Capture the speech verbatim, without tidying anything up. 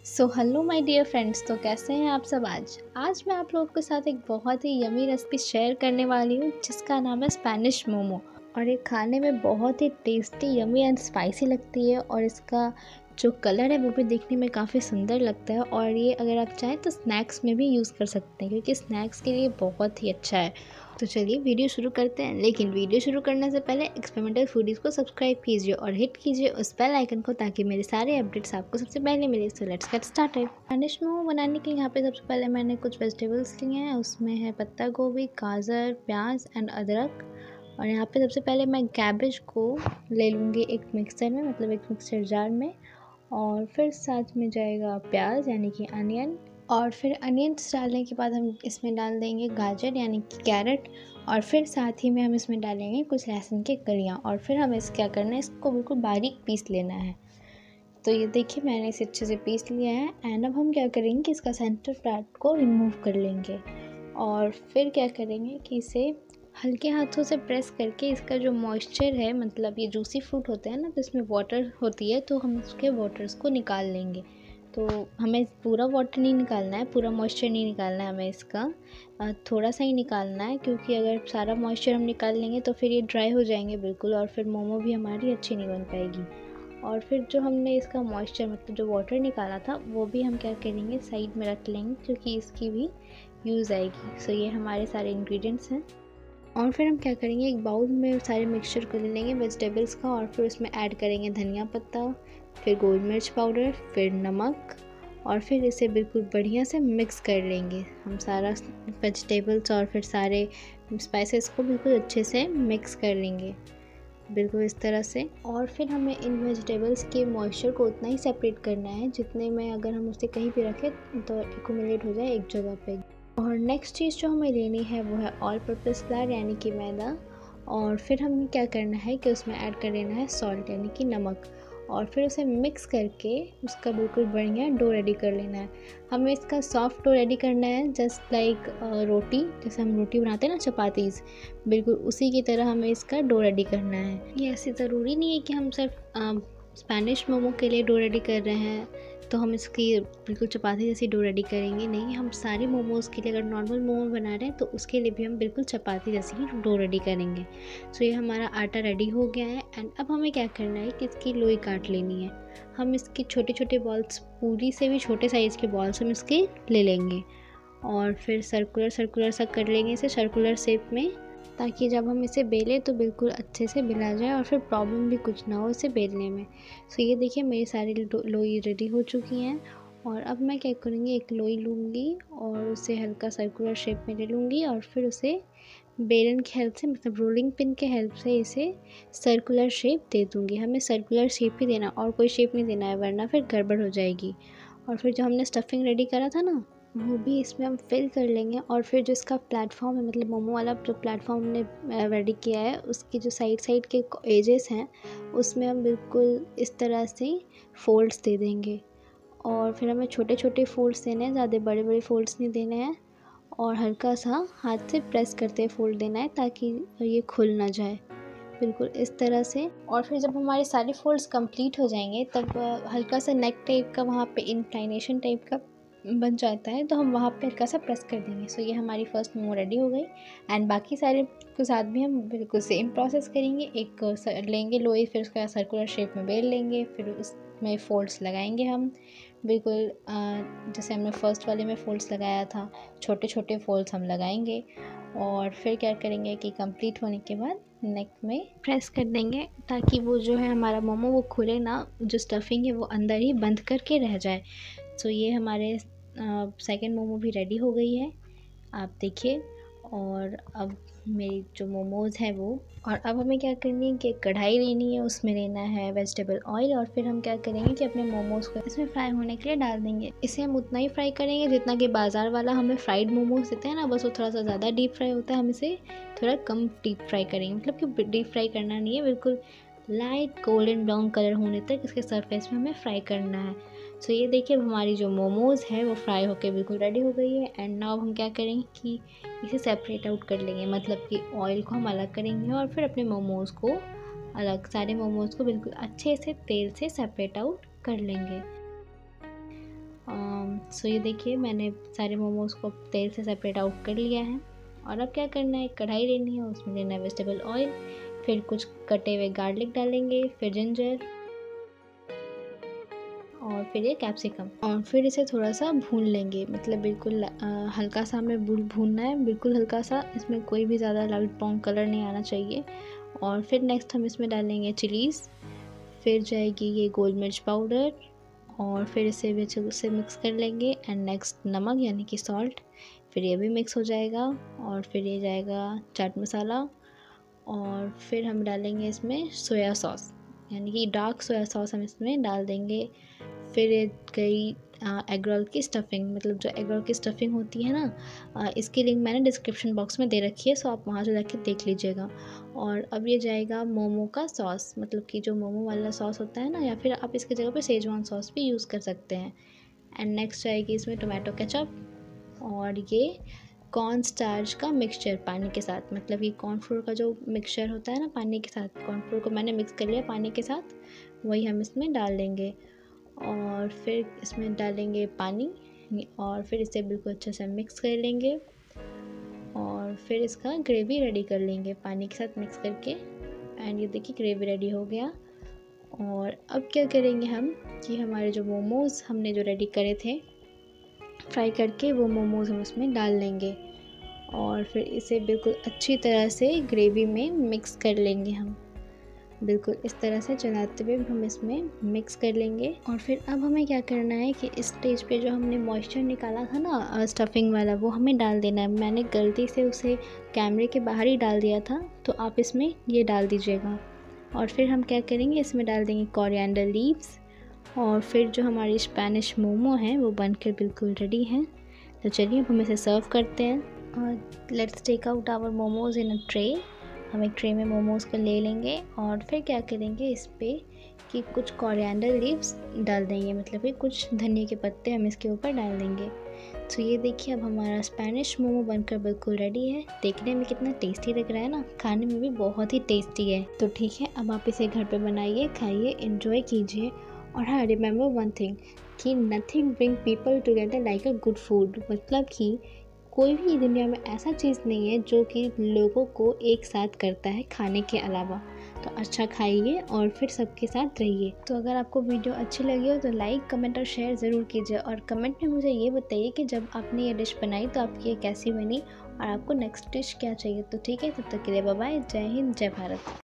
So hello my dear friends. तो कैसे हैं आप सब। आज आज मैं आप लोगों के साथ एक बहुत ही यमी रेसिपी शेयर करने वाली हूँ जिसका नाम है स्पेनिश मोमो। और ये खाने में बहुत ही टेस्टी, यमी एंड स्पाइसी लगती है और इसका जो कलर है वो भी देखने में काफ़ी सुंदर लगता है। और ये अगर आप चाहें तो स्नैक्स में भी यूज़ कर सकते हैं क्योंकि स्नैक्स के लिए बहुत ही अच्छा है। तो चलिए वीडियो शुरू करते हैं। लेकिन वीडियो शुरू करने से पहले एक्सपेरिमेंटल फूडीज़ को सब्सक्राइब कीजिए और हिट कीजिए उस बेल आइकन को ताकि मेरे सारे अपडेट्स आपको सबसे पहले मिले। So let's get started. Spanish momo बनाने के लिए यहाँ पे सबसे पहले मैंने कुछ वेजिटेबल्स लिए हैं। उसमें है पत्ता गोभी, गाजर, प्याज एंड अदरक। और यहाँ पे सबसे पहले मैं कैबेज को ले लूँगी एक मिक्सर में, मतलब एक मिक्सर जार में। और फिर साथ में जाएगा प्याज यानी कि अनियन। और फिर अनियंस डालने के बाद हम इसमें डाल देंगे गाजर यानी कि कैरेट। और फिर साथ ही में हम इसमें डालेंगे कुछ लहसुन के कलियाँ। और फिर हमें इस क्या करना है, इसको बिल्कुल बारीक पीस लेना है। तो ये देखिए मैंने इसे अच्छे से पीस लिया है। एंड अब हम क्या करेंगे कि इसका सेंटर पार्ट को रिमूव कर लेंगे। और फिर क्या करेंगे कि इसे हल्के हाथों से प्रेस करके इसका जो मॉइस्चर है, मतलब ये जूसी फ्रूट होते हैं ना, तो इसमें वाटर होती है, तो हम उसके वाटर्स को निकाल लेंगे। तो हमें पूरा वाटर नहीं निकालना है, पूरा मॉइस्चर नहीं निकालना है, हमें इसका थोड़ा सा ही निकालना है। क्योंकि अगर सारा मॉइस्चर हम निकाल लेंगे तो फिर ये ड्राई हो जाएंगे बिल्कुल, और फिर मोमो भी हमारी अच्छी नहीं बन पाएगी। और फिर जो हमने इसका मॉइस्चर, मतलब जो वाटर निकाला था, वो भी हम क्या करेंगे साइड में रख लेंगे क्योंकि इसकी भी यूज़ आएगी। सो ये हमारे सारे इंग्रेडिएंट्स हैं। और फिर हम क्या करेंगे, एक बाउल में सारे मिक्सचर को ले लेंगे वेजिटेबल्स का। और फिर उसमें ऐड करेंगे धनिया पत्ता, फिर गोल मिर्च पाउडर, फिर नमक। और फिर इसे बिल्कुल बढ़िया से मिक्स कर लेंगे हम सारा वेजिटेबल्स और फिर सारे स्पाइसेस को बिल्कुल अच्छे से मिक्स कर लेंगे बिल्कुल इस तरह से। और फिर हमें इन वेजिटेबल्स के मॉइस्चर को उतना ही सेपरेट करना है जितने में अगर हम उसे कहीं भी रखें तो एक्यूमुलेट हो जाए एक जगह पे। और नेक्स्ट चीज़ जो हमें लेनी है वो है ऑल पर्पस फ्लावर यानी कि मैदा। और फिर हमें क्या करना है कि उसमें ऐड कर लेना है सॉल्ट यानी कि नमक। और फिर उसे मिक्स करके उसका बिल्कुल बढ़िया डो रेडी कर लेना है। हमें इसका सॉफ्ट डो रेडी करना है, जस्ट लाइक रोटी, जैसे हम रोटी बनाते हैं ना, चपातीस, बिल्कुल उसी की तरह हमें इसका डो रेडी करना है। ये ऐसे ज़रूरी नहीं है कि हम सिर्फ स्पेनिश मोमो के लिए डो रेडी कर रहे हैं तो हम इसकी बिल्कुल चपाती जैसी डो रेडी करेंगे। नहीं, हम सारे मोमोज़ के लिए अगर नॉर्मल मोमो बना रहे हैं तो उसके लिए भी हम बिल्कुल चपाती जैसी ही डो रेडी करेंगे। सो ये हमारा आटा रेडी हो गया है। एंड अब हमें क्या करना है कि इसकी लोई काट लेनी है। हम इसके छोटे छोटे बॉल्स, पूरी से भी छोटे साइज़ के बॉल्स हम इसके ले लेंगे। और फिर सर्कुलर सर्कुलर सा कर लेंगे इसे सर्कुलर शेप में, ताकि जब हम इसे बेलें तो बिल्कुल अच्छे से बेला जाए और फिर प्रॉब्लम भी कुछ ना हो इसे बेलने में। सो ये देखिए मेरी सारी लोई रेडी हो चुकी हैं। और अब मैं क्या करूँगी, एक लोई लूँगी और उसे हल्का सर्कुलर शेप में ले लूँगी और फिर उसे बेलन की हेल्प से, मतलब रोलिंग पिन के हेल्प से इसे सर्कुलर शेप दे दूँगी। हमें सर्कुलर शेप ही देना और कोई शेप नहीं देना है, वरना फिर गड़बड़ हो जाएगी। और फिर जो हमने स्टफिंग रेडी करा था ना, वो भी इसमें हम फिल कर लेंगे। और फिर जो इसका प्लेटफॉर्म है, मतलब मोमो वाला जो प्लेटफॉर्म हमने रेडी किया है, उसकी जो साइड साइड के एजेस हैं उसमें हम बिल्कुल इस तरह से फोल्ड्स दे देंगे। और फिर हमें छोटे छोटे फोल्ड्स देने हैं, ज़्यादा बड़े बड़े फोल्ड्स नहीं देने हैं। और हल्का सा हाथ से प्रेस करते फोल्ड देना है ताकि ये खुल ना जाए, बिल्कुल इस तरह से। और फिर जब हमारे सारे फोल्ड्स कंप्लीट हो जाएंगे तब हल्का सा नेक टाइप का, वहाँ पे इंक्लाइनेशन टाइप का बन जाता है, तो हम वहाँ पे हल्का सा प्रेस कर देंगे। सो ये हमारी फर्स्ट मोमो रेडी हो गई। एंड बाकी सारे के साथ भी हम बिल्कुल सेम प्रोसेस करेंगे। एक लेंगे लोई, फिर उसका सर्कुलर शेप में बेल लेंगे, फिर उसमें फोल्ड्स लगाएंगे हम बिल्कुल जैसे हमने फर्स्ट वाले में फोल्ड्स लगाया था, छोटे छोटे फोल्ड्स हम लगाएंगे। और फिर क्या करेंगे कि कंप्लीट होने के बाद नेक में प्रेस कर देंगे ताकि वो जो है हमारा मोमो वो खुले ना, जो स्टफिंग है वो अंदर ही बंद करके रह जाए। सो ये हमारे सेकंड मोमो भी रेडी हो गई है, आप देखिए। और अब मेरी जो मोमोज़ है वो, और अब हमें क्या करनी है कि कढ़ाई लेनी है, उसमें लेना है वेजिटेबल ऑयल। और फिर हम क्या करेंगे कि अपने मोमोज़ को इसमें फ्राई होने के लिए डाल देंगे। इसे हम उतना ही फ्राई करेंगे जितना कि बाज़ार वाला हमें फ्राइड मोमोज़ देते हैं ना, बस वो थोड़ा सा ज़्यादा डीप फ्राई होता है। हम इसे थोड़ा कम डीप फ्राई करेंगे, मतलब कि डीप फ्राई करना नहीं है, बिल्कुल लाइट गोल्डन ब्राउन कलर होने तक इसके सरफेस में हमें फ्राई करना है। सो ये देखिए हमारी जो मोमोज़ है वो फ्राई होके बिल्कुल रेडी हो गई है। एंड नाउ हम क्या करेंगे कि इसे सेपरेट आउट कर लेंगे, मतलब कि ऑयल को हम अलग करेंगे और फिर अपने मोमोज़ को अलग, सारे मोमोज़ को बिल्कुल अच्छे से तेल से सेपरेट आउट कर लेंगे। सो ये देखिए मैंने सारे मोमोज़ को तेल से सेपरेट आउट कर लिया है। और अब क्या करना है, कढ़ाई लेनी है, उसमें लेना है वेजिटेबल ऑयल, फिर कुछ कटे हुए गार्लिक डालेंगे, फिर जिंजर और फिर ये कैप्सिकम, और फिर इसे थोड़ा सा भून लेंगे, मतलब बिल्कुल आ, हल्का सा हमें भूनना है, बिल्कुल हल्का सा, इसमें कोई भी ज़्यादा लाइट ब्राउन कलर नहीं आना चाहिए। और फिर नेक्स्ट हम इसमें डालेंगे चिलीज़, फिर जाएगी ये गोल मिर्च पाउडर, और फिर इसे भी अच्छे से मिक्स कर लेंगे। एंड नेक्स्ट नमक यानी कि सॉल्ट, फिर ये भी मिक्स हो जाएगा। और फिर ये जाएगा चाट मसाला, और फिर हम डालेंगे इसमें सोया सॉस यानी कि डार्क सोया सॉस हम इसमें डाल देंगे। फिर ये गई एग रोल की स्टफिंग, मतलब जो एग रोल की स्टफिंग होती है ना, आ, इसकी लिंक मैंने डिस्क्रिप्शन बॉक्स में दे रखी है, सो आप वहाँ से जाके देख लीजिएगा। और अब ये जाएगा मोमो का सॉस, मतलब कि जो मोमो वाला सॉस होता है ना, या फिर आप इसकी जगह पे सेजवान सॉस भी यूज़ कर सकते हैं। एंड नेक्स्ट जाएगी इसमें टोमेटो केचप, और ये कॉर्न स्टार्च का मिक्सचर पानी के साथ, मतलब कि कॉर्नफ्लोर का जो मिक्सचर होता है ना पानी के साथ, कॉर्नफ्लोर को मैंने मिक्स कर लिया पानी के साथ, वही हम इसमें डाल देंगे। और फिर इसमें डालेंगे पानी, और फिर इसे बिल्कुल अच्छे से मिक्स कर लेंगे, और फिर इसका ग्रेवी रेडी कर लेंगे पानी के साथ मिक्स करके। एंड ये देखिए ग्रेवी रेडी हो गया। और अब क्या करेंगे हम कि हमारे जो मोमोज़ हमने जो रेडी करे थे फ्राई करके, वो मोमोज़ हम उसमें डाल लेंगे, और फिर इसे बिल्कुल अच्छी तरह से ग्रेवी में मिक्स कर लेंगे हम, बिल्कुल इस तरह से चलाते हुए हम इसमें मिक्स कर लेंगे। और फिर अब हमें क्या करना है कि इस स्टेज पे जो हमने मॉइस्चर निकाला था ना स्टफिंग वाला, वो हमें डाल देना है। मैंने गलती से उसे कैमरे के बाहर ही डाल दिया था, तो आप इसमें ये डाल दीजिएगा। और फिर हम क्या करेंगे, इसमें डाल देंगे कोरिएंडर लीव्स। और फिर जो हमारी स्पेनिश मोमो हैं वो बनकर बिल्कुल रेडी हैं। तो चलिए अब हम इसे सर्व करते हैं। और let's take out our momos in a tray. हम एक ट्रे में मोमोज़ को ले लेंगे, और फिर क्या करेंगे इस पर कि कुछ कोरिएंडर लीव्स डाल देंगे, मतलब कि कुछ धनिया के पत्ते हम इसके ऊपर डाल देंगे। तो ये देखिए अब हमारा स्पेनिश मोमो बनकर बिल्कुल रेडी है। देखने में कितना टेस्टी लग रहा है ना, खाने में भी बहुत ही टेस्टी है। तो ठीक है, अब आप इसे घर पे बनाइए, खाइए, एंजॉय कीजिए। और हाँ, रिमेंबर वन थिंग कि nothing bring people together like a good food, मतलब कि कोई भी दुनिया में ऐसा चीज़ नहीं है जो कि लोगों को एक साथ करता है खाने के अलावा। तो अच्छा खाइए और फिर सबके साथ रहिए। तो अगर आपको वीडियो अच्छी लगी हो तो लाइक, कमेंट और शेयर ज़रूर कीजिए, और कमेंट में मुझे ये बताइए कि जब आपने ये डिश बनाई तो आपकी ये कैसी बनी और आपको नेक्स्ट डिश क्या चाहिए। तो ठीक है, तब तक के लिए बाय बाय, जय हिंद, जय भारत।